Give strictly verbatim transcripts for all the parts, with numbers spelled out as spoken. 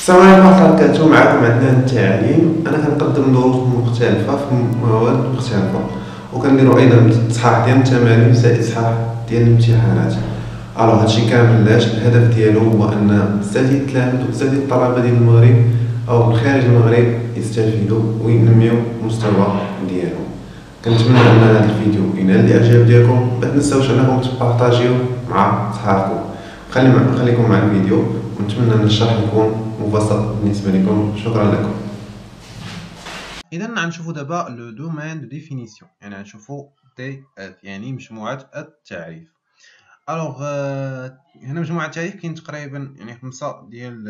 السلام عليكم ورحمة الله وبركاته. معكم عدنان التعليم. أنا كنقدم دروس مختلفة في مواد مختلفة، وكنديرو أيضا إصحاح ديال التمارين زائد إصحاح ديال الامتحانات. ألوغ هادشي كامل علاش؟ الهدف ديالو هو أن بزاف ديال التلاميذ وبزاف ديال الطلبة ديال المغرب أو من خارج المغرب يستفيدوا وينميو المستوى ديالهم. كنتمنى أن هذا الفيديو ينال الإعجاب ديالكم. متنساوش أنكم تبارطاجيو مع صحابكم. خلي خليكم مع الفيديو، ونتمنى أن الشرح يكون مبسط بالنسبة لكم. شكرا لكم. اذا غنشوفوا دابا لو دومين دو ديفينيسيون، يعني غنشوفوا دي اف يعني مجموعه التعريف. الوغ هنا مجموعه التعريف كاين تقريبا يعني خمسه ديال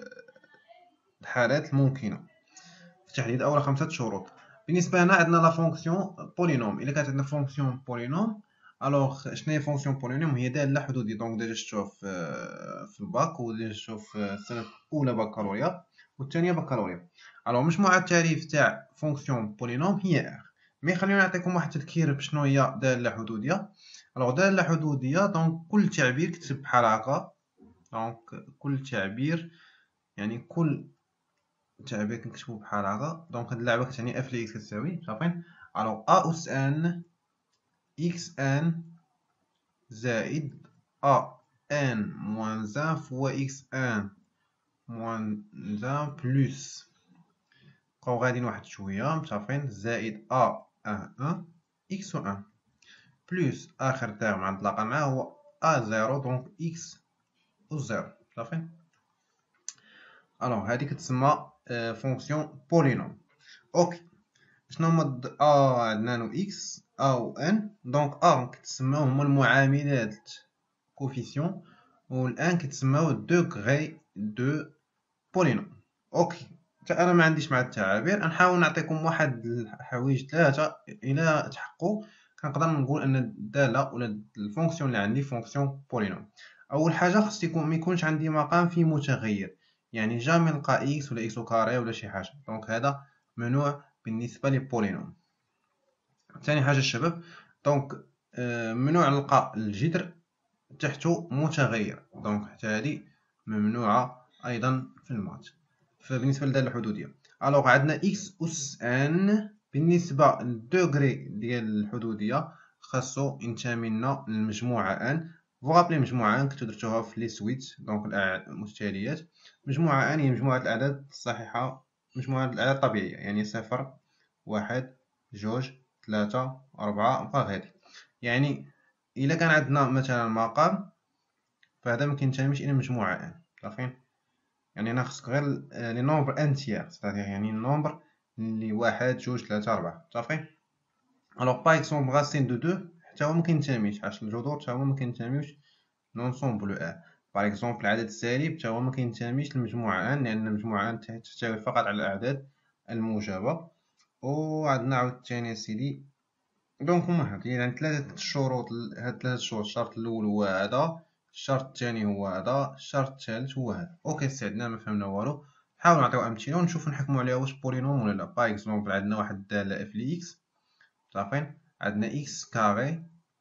الحالات الممكنه في تحديد اولا خمسه شروط. بالنسبه هنا عندنا لا فونكسيون بولينوم. الا كانت عندنا فونكسيون بولينوم، الوغ شنو هي فونكسيون بولينوم؟ هي داله حدوديه. دونك ديجا شفتوها في في الباك، وديجا شفتوها في السنه الاولى بكالوريا والثانيه بكالوريا. الوغ مجموعه التعريف تاع فونكسيون بولينوم هي ار. مي خلينا نعطيكم واحد التذكير بشنو هي داله حدوديه. الوغ داله حدوديه دونك كل تعبير كتب بحال هكا. دونك كل تعبير يعني كل تعبير كنكتبو بحال هكا. دونك هاد اللعبه كتعني اف لي اكس كتساوي صافي. الوغ ا اس ان اكس ان زائد ا ان موان واحد فوا اكس ان موان واحد بلس بقاو غاديين واحد شويه متفقين زائد ا ان ان اكس و واحد بلس اخر تيرم غنطلق معاه هو ا صفر دونك اكس و صفر صافي. الوغ هادي كتسمى فونكسيون بولينوم. اوكي، شنو هما ا عندنا نو اكس ا و ان. دونك ا كتسماو هما المعاملات كوفيسيون، والان كتسماو دوغري دو بولينوم. اوكي، حتى انا ما عنديش مع التعابير. نحاول نعطيكم واحد الحوايج ثلاثه الى تحققوا كنقدر نقول ان الداله ولا الفونكسيون اللي عندي فونكسيون بولينوم. اول حاجه خص يكون ما يكونش عندي مقام فيه متغير، يعني جامي نلقى اكس ولا اكس كاري ولا شي حاجه. دونك هذا ممنوع بالنسبه للبولينوم. ثاني حاجه الشباب، دونك ممنوع نلقى الجذر تحته متغير. دونك حتى هذه ممنوعه ايضا في المات. فبالنسبه للداله الحدوديه، الوغ عندنا اكس اس ان بالنسبه للدوغري ديال الحدوديه خاصو ينتمي لنا للمجموعه ان. فوغابلي مجموعه ان كنتو درتوها في لي سويت. دونك المتتاليات. مجموعه ان هي مجموعه الاعداد الصحيحه، مجموعه الاعداد الطبيعيه، يعني صفر واحد جوج ثلاثة أربعة بقى غادي. يعني الا كان عندنا مثلا مقام فهذا ما كينتميش الى مجموعه ان صافي. يعني انا خصك غير لي نومبر انتيير، صافي يعني النومبر اللي واحد جوج ثلاثة أربعة صافي. الوغ باغ اكزومبل غاسين دو دو حتى هو ما كينتميش، حيت الجذور حتى هما ما كينتميوش لونسومبل ان. باغ اكزومبل العدد السالب حتى هو ما كينتميش للمجموعه ان، لان المجموعه ان تحتوي فقط على الاعداد الموجبه. وعندنا عاوتاني سيدي دونك هما كاين ثلاثه الشروط. هاد ثلاثه الشروط، الشرط الاول هو هذا، الشرط الثاني هو هذا، الشرط الثالث هو هذا. اوكي سعدنا ما فهمنا والو. نحاول نعطيو امثله ونشوف نحكموا عليها واش بولينوم ولا لا. باغ اكزومبل عندنا واحد الداله اف لي اكس صافي. عندنا اكس كاري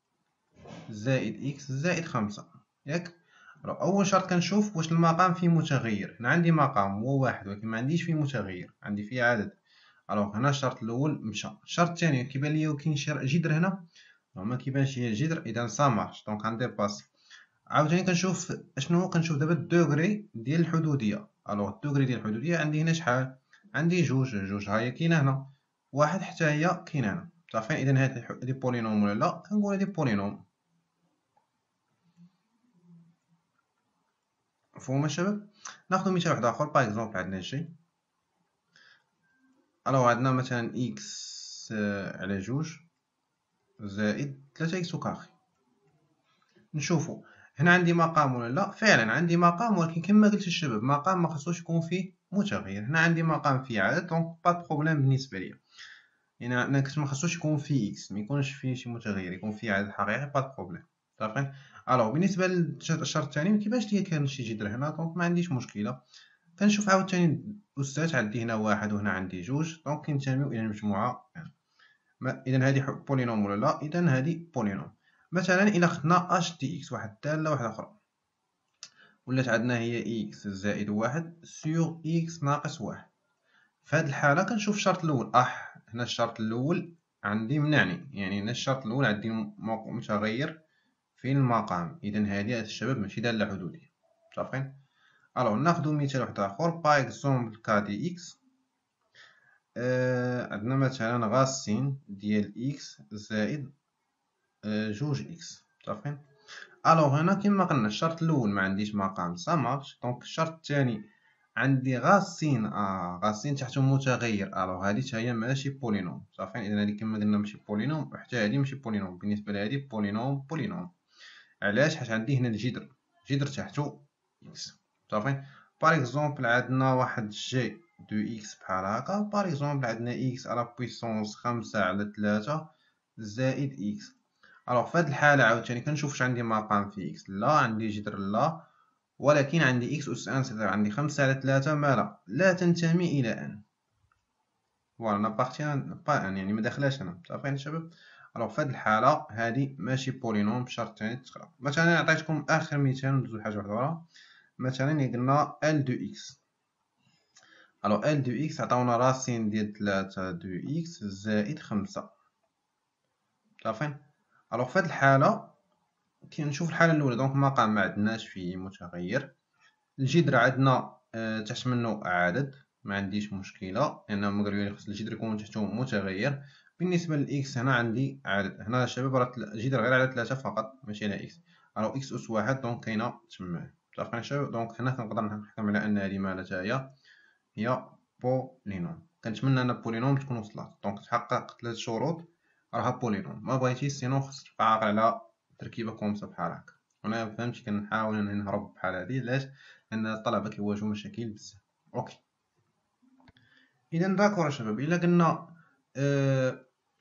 زائد اكس زائد خمسة ياك. اول شرط كنشوف واش المقام فيه متغير. هنا عندي مقام هو واحد ولكن ما عنديش فيه متغير، عندي فيه عدد. الوغ هنا الشرط الاول مشى. الشرط الثاني كيبان ليا كاين شي جذر هنا ما كيبانش ليا الجذر، اذا سا مارش دونك غنديباسي. عاوتاني كنشوف اشنو كنشوف دابا الدوغري ديال الحدوديه. الوغ الدوغري ديال الحدوديه عندي هنا شحال؟ عندي جوج. جوج ها هي كاينه هنا، واحد حتى هي كاينه هنا صافي. اذا هادي بولينوم ولا لا؟ كنقول هادي بولينوم. مفهوم الشباب؟ ناخذ مثال واحد اخر. باغ اكزومبل عندنا شي، الوغ عندنا مثلا اكس على جوج زائد ثلاثة اكس كاري. نشوفوا هنا عندي مقام ولا لا؟ فعلا عندي مقام، ولكن كما قلت الشباب مقام ما خصوش يكون فيه متغير. هنا عندي مقام فيه عدد دونك با بروبليم بالنسبه ليا. يعني انا كنت ما خصوش يكون فيه اكس، ما يكونش فيه شي متغير، يكون فيه عدد حقيقي با بروبليم صافي. الوغ بالنسبه للشرط الثاني ما كيبانش ليا كان شي جذر هنا دونك ما عنديش مشكله. كنشوف عاوتاني الاستاذ عندي هنا واحد وهنا عندي جوج دونك كينتميو الى المجموعه. اذا هذه بولينوم ولا لا؟ اذا هذه بولينوم. مثلا الى خدنا اش دي اكس، واحد الداله واحده اخرى. ولات عندنا هي إكس زائد واحد سيغ إكس ناقص واحد. في هاد الحالة كنشوف الشرط الأول، أح هنا الشرط الأول عندي منعني، يعني هنا الشرط الأول عندي متغير في المقام، إذا هادي الشباب ماشي دالة حدودية. متفقين؟ ألوغ ناخدو مثال واحد آخر، باغ إكزومبل كا دي إكس. آه عندنا مثلا غاسين ديال إكس زائد آه جوج إكس. متفقين؟ ألوغ هنا كيما قلنا الشرط الأول معنديش مقام سا مارش، دونك الشرط الثاني عندي غاسين اه غاسين تحته متغير، الوغ هادي حتى هي ماشي بولينوم. صافي، اذا هادي كما قلنا ماشي بولينوم، وحتى هادي ماشي بولينوم. بالنسبه لهادي بولينوم بولينوم. علاش؟ حيت عندي هنا الجذر، جذر تحته اكس. صافي، باغ اكزومبل عندنا واحد جي دو اكس بحال هكا، باغ اكزومبل عندنا اكس على بويسونس خمسة على ثلاثة زائد اكس. الوغ في هاد الحاله عاوتاني كنشوف واش عندي مقام في اكس، لا عندي جذر لا، ولكن عندي إكس أس أن، عندي خمسة على ثلاثة مالا لا تنتمي إلى أن. فوالا نابارتيان با أن، يعني مداخلاش أنا. متفقين الشباب؟ ألوغ في هاد الحالة هادي ماشي بولينوم بشرط تاني تتخلق. مثلا عطيتكم آخر مثال ندوزو لحاجة وحدة أخرى. مثلا قلنا إل دو إكس. ألوغ إل دو إكس عطاونا راسين ديال تلاتة دو إكس زائد خمسة. متفقين؟ ألوغ في هاد الحالة كي نشوف الحالة الأولى، دونك مقام معندناش فيه متغير، الجذر عندنا آه تحت منه عدد، ما عنديش مشكله لان مقريو خص الجذر يكون تحته متغير. بالنسبه للاكس هنا عندي عدد، هنا الشباب راه الجذر غير على ثلاثة فقط ماشي على اكس، راه اكس اس واحد دونك كاينه تما. متفقين الشباب؟ دونك هنا كنقدر نحكم على ان هذه مالها حتى هي هي بولينوم. كنتمنى ان بولينوم تكون وصلت، دونك تحقق ثلاث شروط راها بولينوم. ما بغيتيش سينو خص تبقى عاقل على تركيبه كومسه بحال هكا. وانا فهمتي كنحاول انني نهرب بحال هادي، علاش؟ لان الطلبه كيواجهوا مشاكل بزاف. اوكي، اذا داكور شباب، الا قلنا آه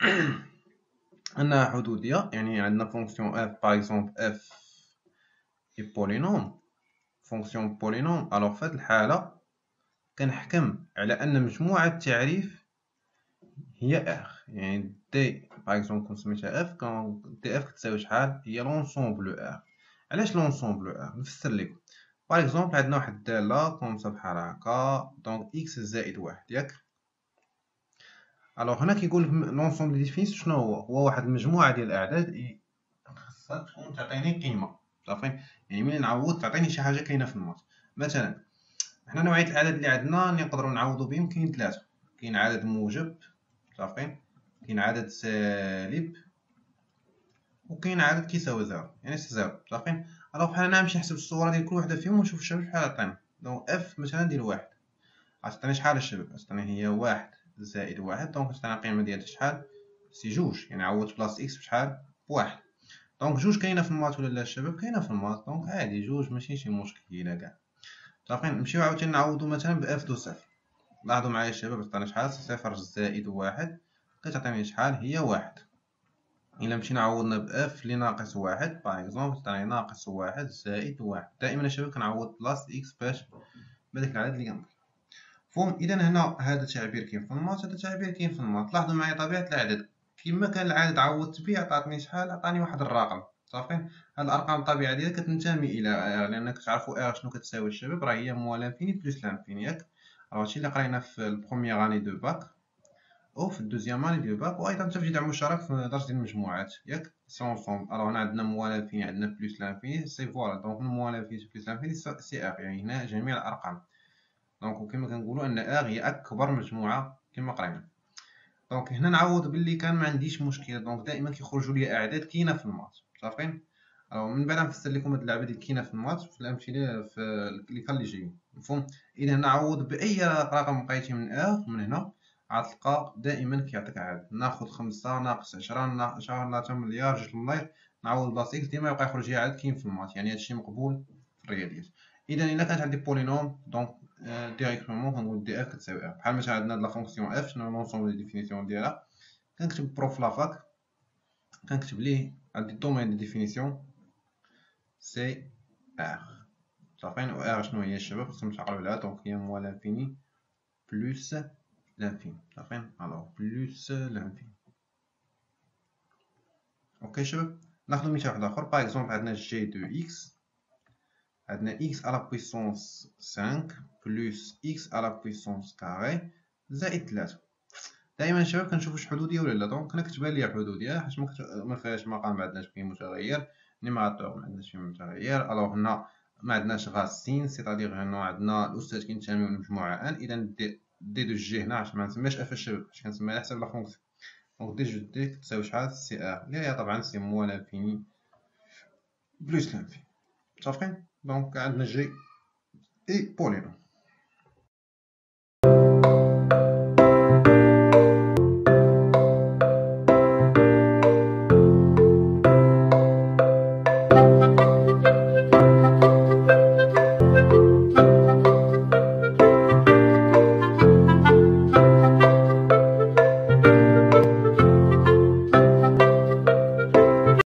انها حدوديه، يعني عندنا فونكسيون اف باغ اكزومبل اف اي بولينوم، فونكسيون بولينوم، الوغ في هاد الحاله كنحكم على ان مجموعه التعريف هي اخ، يعني دي باغ اكزومبل كون سميتها اف، كون دي اف كتساوي شحال؟ هي لونسومبل اخ. علاش لونسومبل اخ؟ نفسر لكم. باغ اكزومبل عندنا واحد الداله كومسا بحال هكا، دونك اكس زائد واحد، ياك؟ الوغ هنا كيقول لك لونسومبل ديفينيس شنو هو؟ هو واحد المجموعه ديال الاعداد خاصها تكون تعطيني قيمه. صافي، يعني ملي نعوض تعطيني شي حاجه كاينه في الماط. مثلا حنا نوعيه الاعداد اللي عندنا نقدروا نعوضوا بهم كاين ثلاثه، كاين عدد موجب، صافي، كاين عدد سالب، وكاين عدد كيساوي زيرو، يعني زيرو. صافي، الوغ بحال هنا نمشي نحسب الصوره ديال كل وحده فيهم ونشوف الشباب شحال عطينا. دونك اف مثلا ديال واحد عطيني شحال الشباب؟ عطيني هي واحد زائد واحد، دونك عطينا القيمه ديالها شحال؟ سي جوج، يعني عوضت بلاص اكس بشحال؟ بواحد. دونك جوج كاينه في الماط ولا لا الشباب؟ كاينه في الماط، دونك عادي جوج ماشي شي مشكله كاع. صافي، نمشيو عاوتاني نعوضو مثلا باف دو صفر. لاحظوا معايا الشباب عطينا شحال؟ صفر زائد واحد كتعطيني شحال؟ هي واحد. إلا مشينا عوضنا بإف اللي ناقص واحد باغ إكزومبل تعطيني ناقص واحد زائد واحد. دائما الشباب كنعوض بلاص إكس باش بهداك العدد اللي كنبغي. مفهوم؟ إذا هنا هذا تعبير كاين في الماط، هذا تعبير كاين في الماط. لاحظوا معايا طبيعة العدد، كيما كان العدد عوضت به عطاتني شحال؟ عطاني واحد الرقم. صافي، هاد الأرقام الطبيعة ديالها كتنتمي إلى إر، لأن كتعرفوا إر شنو كتساوي الشباب؟ راه هي موال لانفيني بلس لانفيني، ياك؟ راه هادشي اللي قرينا في البروميير اني دو باك او في الدوزيام اني دو باك، وايضا حتى في جدع مشترك في درس ديال المجموعات، ياك؟ سي اونصومبل. الوغ هنا عندنا موال لانفيني، عندنا بلس لانفيني، سي فوالا. دونك موال لانفيني بلس لانفيني سي ار، يعني هنا جميع الارقام. دونك كما كنقولوا ان ار هي اكبر مجموعه كما قرينا. دونك هنا نعوض باللي كان ما عنديش مشكله، دونك دائما كيخرجوا لي اعداد كاينه في الماط. صافي، الوغ من بعد نفسر لكم هاد اللعبه ديال كاينه في الماط في الامثله في اللي كان اللي جايين. مفهوم؟ اذا نعوض باي رقم بقيتي من ار من هنا غتلقى دائما كيعطيك عدد. ناخذ خمسة ناقص عشرة عشرة ثلاثة مليار جوج المليار، نعوض بلاص اكس ديما يبقى يخرج لي عدد كاين في الماط، يعني هادشي مقبول في الرياضيات. اذا الا كانت عندي بولينوم دونك ديريكتومون كنقول دي اف كتساوي ار. بحال مثلا عندنا لا فونكسيون اف شنو لونسومبل دي ديفينيسيون ديالها، كنكتب بروف لافاك كنكتب ليه عندي الدومين دي ديفينيسيون سي ار. صافي، و ار شنو هي الشباب؟ خصكم تعقلوا عليها، دونك هي موال لانفيني بلس لانفيني. صافي، الوغ بلس لانفيني. اوكي شباب، ناخذ مثال واحد اخر. باغ اكزومبل عندنا جي دو اكس، عندنا x à la puissance cinq plus x à la puissance carré زائد ثلاثة. دائما شباب كنشوفو واش حدودية ولا لا، دونك نكتبها ليا حدودية حيت مفيهاش مقام معندناش فيه متغير، نيميراتور معندناش فيه متغير. الوغ هنا معندناش غاسين سيتادير هنا عندنا الأستاذ كينتمي للمجموعة ان، إذا دي دي دو جي هنا عشان منسميهاش اف الشباب حيت كنسميها على حساب لا فونكسيون. دونك دي جو دي تساوي شحال؟ سي ار اللي هي طبعا سي موال لانفيني بلوس لانفيني. متفقين؟ دونك عندنا جي اي بولينوم.